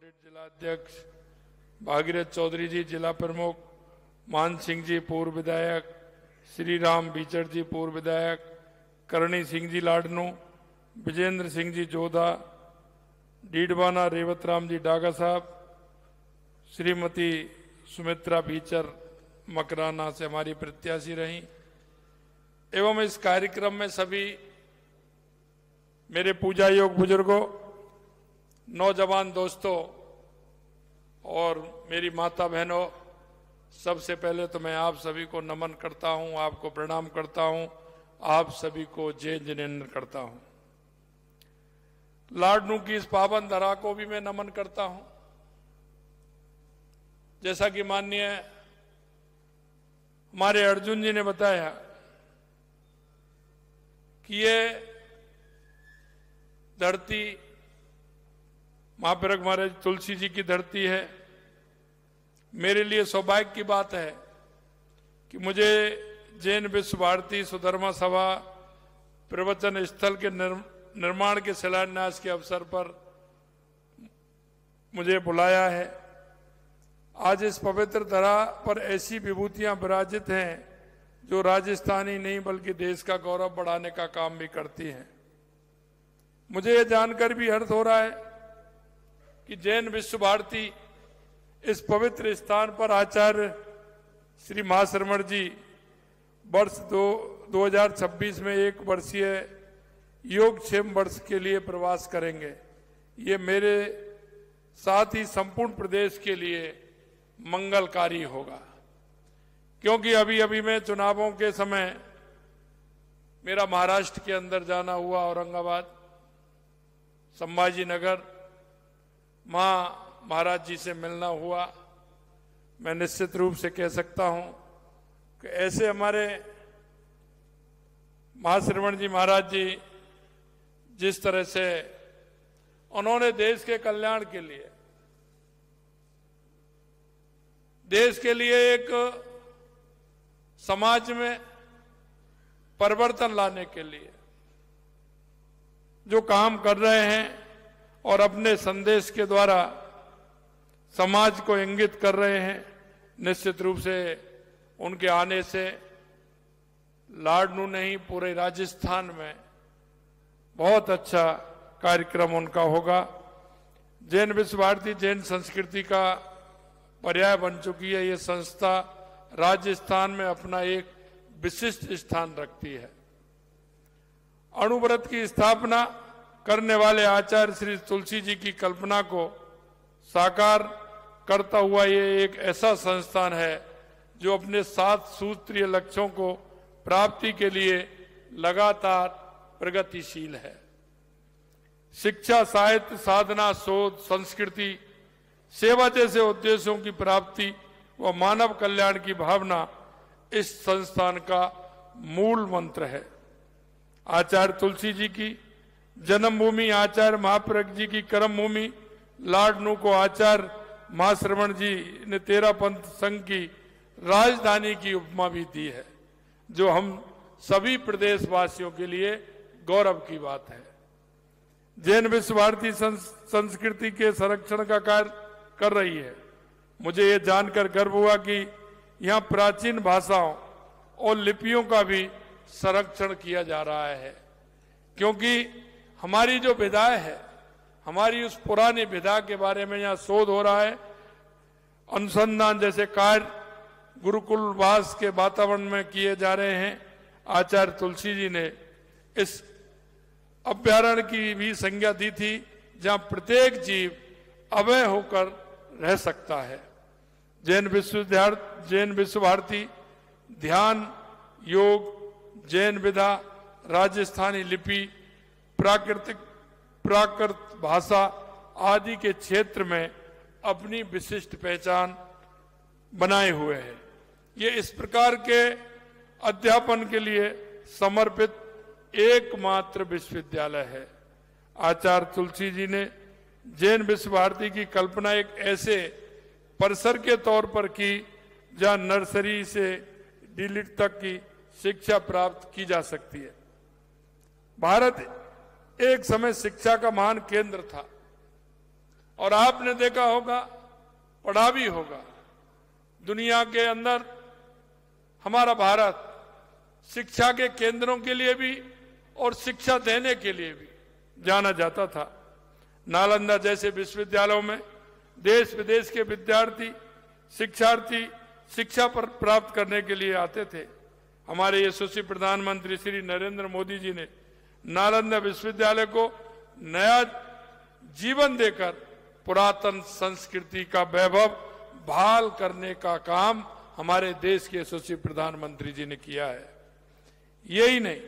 Audit जिला अध्यक्ष भागीरथ चौधरी जी जिला प्रमुख, मान सिंह जी पूर्व विधायक, श्री राम बीचड़ जी पूर्व विधायक, करणी सिंह जी लाडनू, विजेंद्र सिंह जी जोधा, डीडवाना रेवत राम जी डागा साहब, श्रीमती सुमित्रा बीचर मकराना से हमारी प्रत्याशी रहीं, एवं इस कार्यक्रम में सभी मेरे पूजा योग बुजुर्गों, नौजवान दोस्तों और मेरी माता बहनों, सबसे पहले तो मैं आप सभी को नमन करता हूं, आपको प्रणाम करता हूं, आप सभी को जय जिनेन्द्र करता हूं। लाडनू की इस पावन धरा को भी मैं नमन करता हूं। जैसा कि माननीय हमारे अर्जुन जी ने बताया कि ये धरती महाप्रग महाराज तुलसी जी की धरती है। मेरे लिए सौभाग्य की बात है कि मुझे जैन विश्व भारती सुधर्मा सभा प्रवचन स्थल के निर्माण के शिलान्यास के अवसर पर मुझे बुलाया है। आज इस पवित्र धरा पर ऐसी विभूतियां विराजित हैं जो राजस्थान ही नहीं बल्कि देश का गौरव बढ़ाने का काम भी करती हैं। मुझे यह जानकर भी हर्ष हो रहा है कि जैन विश्व भारती इस पवित्र स्थान पर आचार्य श्री महाश्रमण जी वर्ष 2026 में 1 वर्षीय योगक्षेम वर्ष के लिए प्रवास करेंगे। ये मेरे साथ ही संपूर्ण प्रदेश के लिए मंगलकारी होगा, क्योंकि अभी अभी मैं चुनावों के समय मेरा महाराष्ट्र के अंदर जाना हुआ, औरंगाबाद, संभाजी नगर, महाराज जी से मिलना हुआ। मैं निश्चित रूप से कह सकता हूं कि ऐसे हमारे महाश्रवण जी महाराज जी जिस तरह से उन्होंने देश के कल्याण के लिए, देश के लिए एक समाज में परिवर्तन लाने के लिए जो काम कर रहे हैं और अपने संदेश के द्वारा समाज को इंगित कर रहे हैं, निश्चित रूप से उनके आने से लाडनू नहीं पूरे राजस्थान में बहुत अच्छा कार्यक्रम उनका होगा। जैन विश्व भारती जैन संस्कृति का पर्याय बन चुकी है। ये संस्था राजस्थान में अपना एक विशिष्ट स्थान रखती है। अणुव्रत की स्थापना करने वाले आचार्य श्री तुलसी जी की कल्पना को साकार करता हुआ ये एक ऐसा संस्थान है जो अपने 7 सूत्रीय लक्ष्यों को प्राप्ति के लिए लगातार प्रगतिशील है। शिक्षा, साहित्य, साधना, शोध, संस्कृति, सेवा जैसे उद्देश्यों की प्राप्ति व मानव कल्याण की भावना इस संस्थान का मूल मंत्र है। आचार्य तुलसी जी की जन्मभूमि, आचार्य महाप्रज्ञ जी की कर्मभूमि लाडनू को आचार्य महाश्रवण जी ने 13 पंथ संघ की राजधानी की उपमा भी दी है, जो हम सभी प्रदेशवासियों के लिए गौरव की बात है। जैन विश्व भारती संस्कृति के संरक्षण का कार्य कर रही है। मुझे ये जानकर गर्व हुआ कि यहाँ प्राचीन भाषाओं और लिपियों का भी संरक्षण किया जा रहा है, क्योंकि हमारी जो विधाएं है, हमारी उस पुरानी विधा के बारे में यहाँ शोध हो रहा है। अनुसंधान जैसे कार्य गुरुकुल वास के वातावरण में किए जा रहे हैं। आचार्य तुलसी जी ने इस अभ्यारण्य की भी संज्ञा दी थी, जहाँ प्रत्येक जीव अभय होकर रह सकता है। जैन विश्व भारती ध्यान, योग, जैन विधा, राजस्थानी लिपि, प्राकृत भाषा आदि के क्षेत्र में अपनी विशिष्ट पहचान बनाए हुए है। ये इस प्रकार के अध्यापन के लिए समर्पित एकमात्र विश्वविद्यालय है। आचार्य तुलसी जी ने जैन विश्व भारती की कल्पना एक ऐसे परिसर के तौर पर की जहां नर्सरी से डीलिट तक की शिक्षा प्राप्त की जा सकती है। भारत एक समय शिक्षा का महान केंद्र था। और आपने देखा होगा, पढ़ा भी होगा, दुनिया के अंदर हमारा भारत शिक्षा के केंद्रों के लिए भी और शिक्षा देने के लिए भी जाना जाता था। नालंदा जैसे विश्वविद्यालयों में देश विदेश के विद्यार्थी, शिक्षार्थी शिक्षा पर प्राप्त करने के लिए आते थे। हमारे यशस्वी प्रधानमंत्री श्री नरेंद्र मोदी जी ने नालंदा विश्वविद्यालय को नया जीवन देकर पुरातन संस्कृति का वैभव बहाल करने का काम हमारे देश के यशस्वी प्रधानमंत्री जी ने किया है। यही नहीं,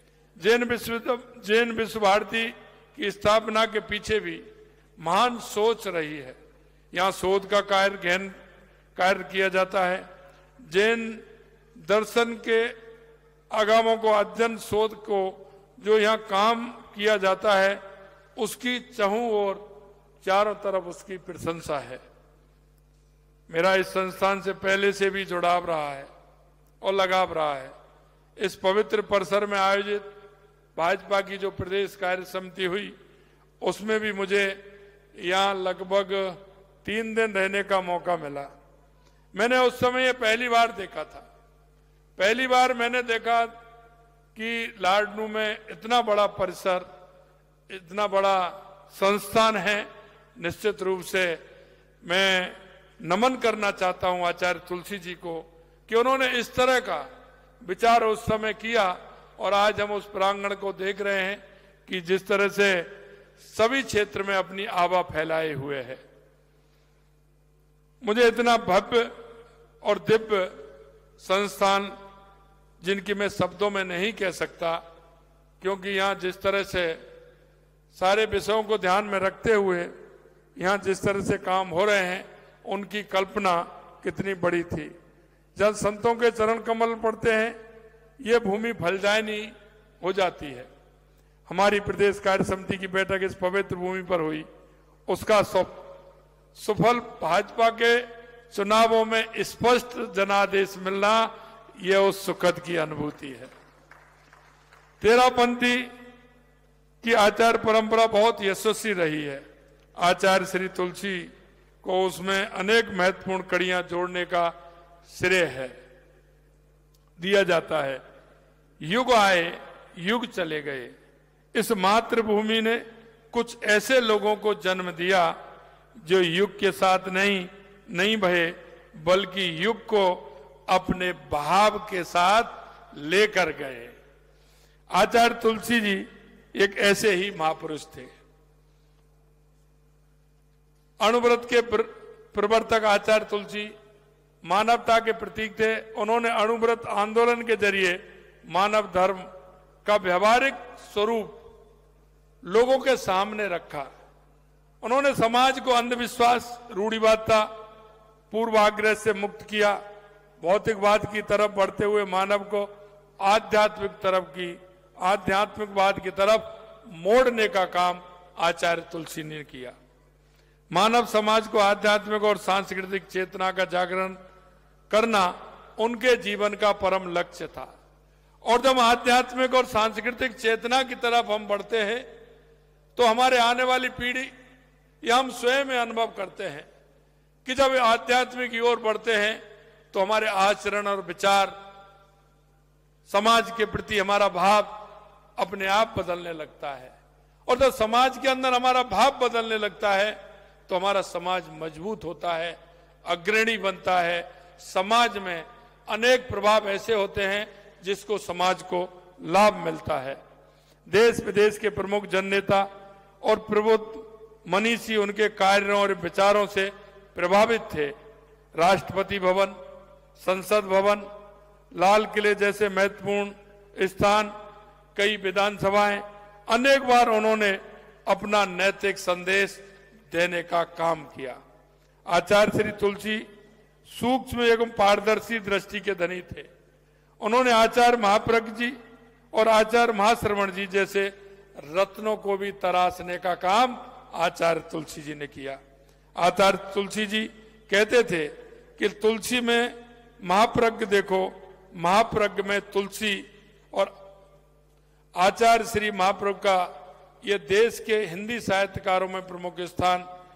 जैन विश्व भारती की स्थापना के पीछे भी महान सोच रही है। यहाँ शोध का कार्य किया जाता है। जैन दर्शन के आगमों को अध्ययन शोध को जो यहाँ काम किया जाता है, उसकी चहुं ओर चारों तरफ उसकी प्रशंसा है। मेरा इस संस्थान से पहले से भी जुड़ाव रहा है और लगाव रहा है। इस पवित्र परिसर में आयोजित भाजपा की जो प्रदेश कार्य समिति हुई, उसमें भी मुझे यहाँ लगभग 3 दिन रहने का मौका मिला। मैंने उस समय ये पहली बार देखा था। पहली बार मैंने देखा कि लाडनू में इतना बड़ा परिसर, इतना बड़ा संस्थान है। निश्चित रूप से मैं नमन करना चाहता हूं आचार्य तुलसी जी को कि उन्होंने इस तरह का विचार उस समय किया और आज हम उस प्रांगण को देख रहे हैं कि जिस तरह से सभी क्षेत्र में अपनी आभा फैलाए हुए है। मुझे इतना भव्य और दिव्य संस्थान, जिनकी मैं शब्दों में नहीं कह सकता, क्योंकि यहाँ जिस तरह से सारे विषयों को ध्यान में रखते हुए यहाँ जिस तरह से काम हो रहे हैं, उनकी कल्पना कितनी बड़ी थी। जब संतों के चरण कमल पड़ते हैं, ये भूमि फलदायिनी हो जाती है। हमारी प्रदेश कार्य समिति की बैठक इस पवित्र भूमि पर हुई, उसका सुफल भाजपा के चुनावों में स्पष्ट जनादेश मिलना, यह उस सुखद की अनुभूति है। तेरापंथी की आचार परंपरा बहुत यशस्वी रही है। आचार्य श्री तुलसी को उसमें अनेक महत्वपूर्ण कड़ियां जोड़ने का श्रेय है, दिया जाता है। युग आए, युग चले गए। इस मातृभूमि ने कुछ ऐसे लोगों को जन्म दिया जो युग के साथ नहीं बहे, बल्कि युग को अपने बहाव के साथ लेकर गए। आचार्य तुलसी जी एक ऐसे ही महापुरुष थे। अणुव्रत के प्रवर्तक आचार्य तुलसी मानवता के प्रतीक थे। उन्होंने अणुव्रत आंदोलन के जरिए मानव धर्म का व्यवहारिक स्वरूप लोगों के सामने रखा। उन्होंने समाज को अंधविश्वास, रूढ़िवादिता, पूर्वाग्रह से मुक्त किया। भौतिकवाद की तरफ बढ़ते हुए मानव को आध्यात्मिकवाद की तरफ मोड़ने का काम आचार्य तुलसी ने किया। मानव समाज को आध्यात्मिक और सांस्कृतिक चेतना का जागरण करना उनके जीवन का परम लक्ष्य था। और जब आध्यात्मिक और सांस्कृतिक चेतना की तरफ हम बढ़ते हैं, तो हमारे आने वाली पीढ़ी या हम स्वयं में अनुभव करते हैं कि जब आध्यात्मिक की ओर बढ़ते हैं तो हमारे आचरण और विचार, समाज के प्रति हमारा भाव अपने आप बदलने लगता है। और जब समाज के अंदर हमारा भाव बदलने लगता है तो हमारा समाज मजबूत होता है, अग्रणी बनता है। समाज में अनेक प्रभाव ऐसे होते हैं जिसको समाज को लाभ मिलता है। देश विदेश के प्रमुख जननेता और प्रबुद्ध मनीषी उनके कार्यों और विचारों से प्रभावित थे। राष्ट्रपति भवन, संसद भवन, लाल किले जैसे महत्वपूर्ण स्थान, कई विधानसभाएं, अनेक बार उन्होंने अपना नैतिक संदेश देने का काम किया। आचार्य श्री तुलसी सूक्ष्म एवं पारदर्शी दृष्टि के धनी थे। उन्होंने आचार्य महाप्रज्ञ जी और आचार्य महाश्रवण जी जैसे रत्नों को भी तराशने का काम आचार्य तुलसी जी ने किया। आचार्य तुलसी जी कहते थे कि तुलसी में महाप्रज्ञ देखो, महाप्रज्ञ में तुलसी। और आचार्य श्री महाप्रभु का ये देश के हिंदी साहित्यकारों में प्रमुख स्थान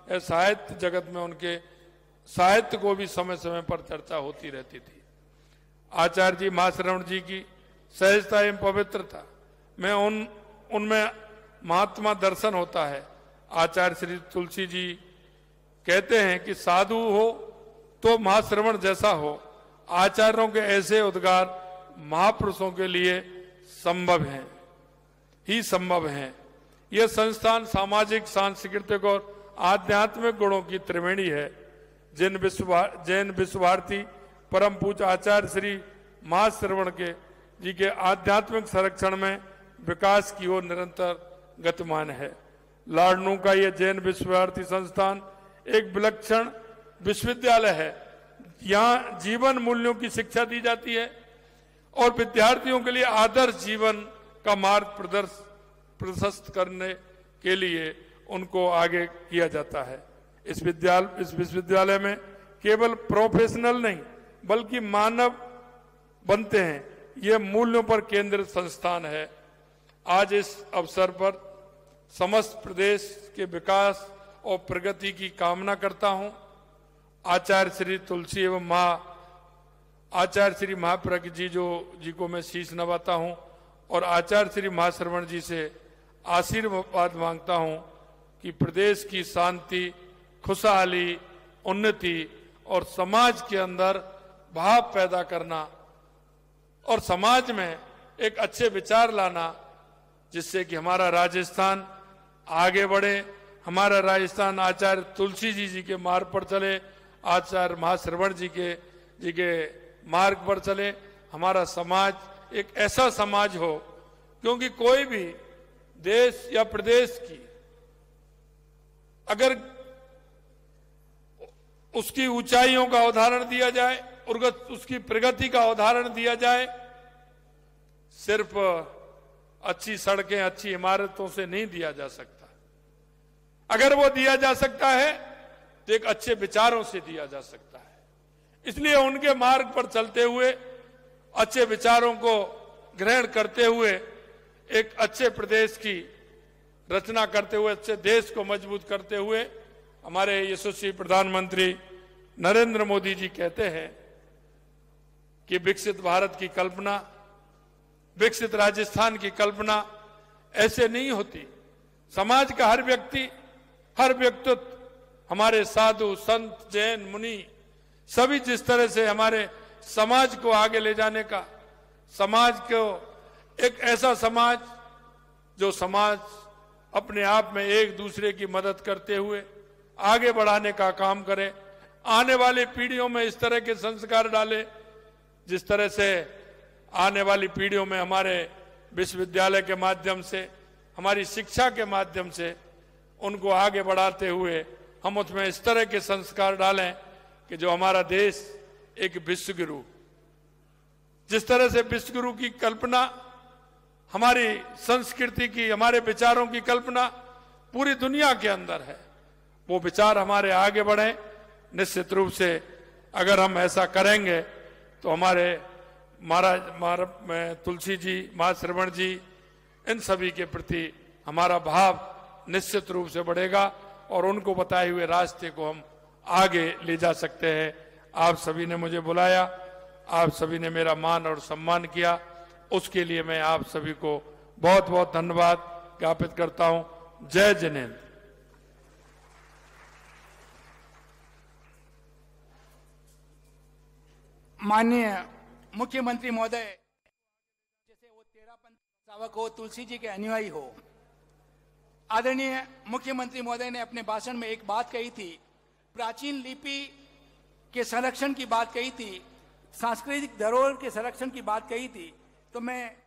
या साहित्य जगत में उनके साहित्य को भी समय समय पर चर्चा होती रहती थी। आचार्य जी महाश्रवण जी की सहजता एवं पवित्रता में उनमें महात्मा दर्शन होता है। आचार्य श्री तुलसी जी कहते हैं कि साधु हो तो महाश्रवण जैसा हो। आचार्यों के ऐसे उद्गार महापुरुषों के लिए संभव हैं। यह संस्थान सामाजिक, सांस्कृतिक और आध्यात्मिक गुणों की त्रिवेणी है। जैन विश्व भारती परम पूज्य आचार्य श्री महाश्रवण जी के आध्यात्मिक संरक्षण में विकास की ओर निरंतर गतिमान है। लाडनू का यह जैन विश्व भारती संस्थान एक विलक्षण विश्वविद्यालय है। यहाँ जीवन मूल्यों की शिक्षा दी जाती है और विद्यार्थियों के लिए आदर्श जीवन का मार्ग प्रशस्त करने के लिए उनको आगे किया जाता है। इस विश्वविद्यालय में केवल प्रोफेशनल नहीं बल्कि मानव बनते हैं। यह मूल्यों पर केंद्रित संस्थान है। आज इस अवसर पर समस्त प्रदेश के विकास और प्रगति की कामना करता हूं। आचार्य श्री तुलसी एवं आचार्य श्री महाप्रज्ञ जी को मैं शीश नवाता हूं और आचार्य श्री महाश्रवण जी से आशीर्वाद मांगता हूं कि प्रदेश की शांति, खुशहाली, उन्नति और समाज के अंदर भाव पैदा करना और समाज में एक अच्छे विचार लाना, जिससे कि हमारा राजस्थान आगे बढ़े। हमारा राजस्थान आचार्य तुलसी जी के मार्ग पर चले, आचार्य महाश्रवण जी के मार्ग पर चले। हमारा समाज एक ऐसा समाज हो, क्योंकि कोई भी देश या प्रदेश की अगर उसकी ऊंचाइयों का उदाहरण दिया जाए, उसकी प्रगति का उदाहरण दिया जाए, सिर्फ अच्छी सड़कें, अच्छी इमारतों से नहीं दिया जा सकता। अगर वो दिया जा सकता है तो एक अच्छे विचारों से दिया जा सकता है। इसलिए उनके मार्ग पर चलते हुए, अच्छे विचारों को ग्रहण करते हुए, एक अच्छे प्रदेश की रचना करते हुए, अच्छे देश को मजबूत करते हुए, हमारे यशस्वी प्रधानमंत्री नरेंद्र मोदी जी कहते हैं कि विकसित भारत की कल्पना, विकसित राजस्थान की कल्पना ऐसे नहीं होती। समाज का हर व्यक्तित्व, हमारे साधु, संत, जैन, मुनि सभी जिस तरह से हमारे समाज को आगे ले जाने का, समाज को एक ऐसा समाज जो समाज अपने आप में एक दूसरे की मदद करते हुए आगे बढ़ाने का काम करे, आने वाली पीढ़ियों में इस तरह के संस्कार डाले जिस तरह से आने वाली पीढ़ियों में हमारे विश्वविद्यालय के माध्यम से, हमारी शिक्षा के माध्यम से उनको आगे बढ़ाते हुए हम उसमें इस तरह के संस्कार डालें कि जो हमारा देश एक विश्वगुरु, जिस तरह से विश्वगुरु की कल्पना, हमारी संस्कृति की, हमारे विचारों की कल्पना पूरी दुनिया के अंदर है, वो विचार हमारे आगे बढ़े। निश्चित रूप से अगर हम ऐसा करेंगे तो हमारे महाराज तुलसी जी, महाश्रवण जी, इन सभी के प्रति हमारा भाव निश्चित रूप से बढ़ेगा और उनको बताए हुए रास्ते को हम आगे ले जा सकते हैं। आप सभी ने मुझे बुलाया, आप सभी ने मेरा मान और सम्मान किया, उसके लिए मैं आप सभी को बहुत बहुत धन्यवाद ज्ञापित करता हूं। जय जिनेन्द्र। माननीय मुख्यमंत्री महोदय, जैसे वो तेरापंथ श्रावक हो, तुलसी जी के अनुयायी हो, आदरणीय मुख्यमंत्री महोदय ने अपने भाषण में एक बात कही थी, प्राचीन लिपि के संरक्षण की बात कही थी, सांस्कृतिक धरोहर के संरक्षण की बात कही थी। तो मैं